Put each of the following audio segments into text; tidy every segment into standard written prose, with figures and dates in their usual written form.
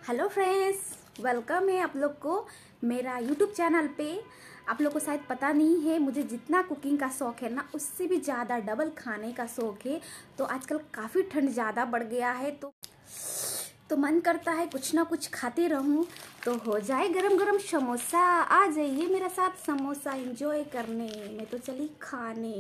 Hello friends, welcome है आप लोग को मेरा यूट्यूब चैनल पे। आप लोग को शायद पता नहीं है, मुझे जितना कुकिंग का शौक़ है ना, उससे भी ज़्यादा डबल खाने का शौक़ है। तो आजकल काफ़ी ठंड ज़्यादा बढ़ गया है, तो मन करता है कुछ ना कुछ खाते रहूं। तो हो जाए गरम गरम समोसा, आ जाइए मेरा साथ समोसा एंजॉय करने। मैं तो चली खाने।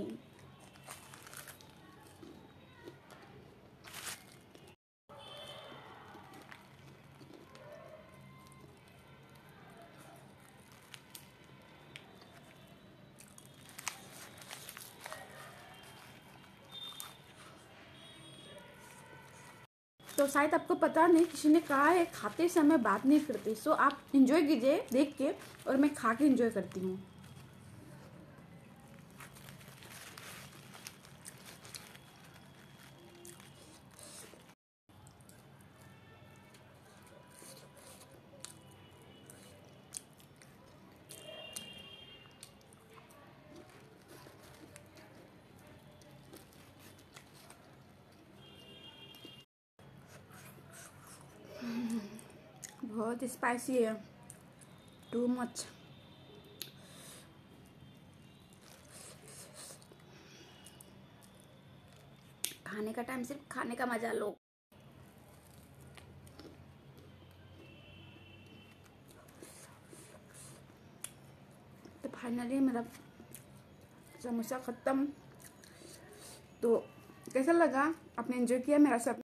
तो शायद आपको पता नहीं, किसी ने कहा है खाते समय बात नहीं करती। सो आप इंजॉय कीजिए देख के, और मैं खा के इंजॉय करती हूँ। बहुत स्पाइसी है, टू मच। खाने का टाइम सिर्फ खाने का मजा लो। तो फाइनली मेरा समोसा ख़त्म। तो कैसा लगा? आपने एंजॉय किया मेरा सब?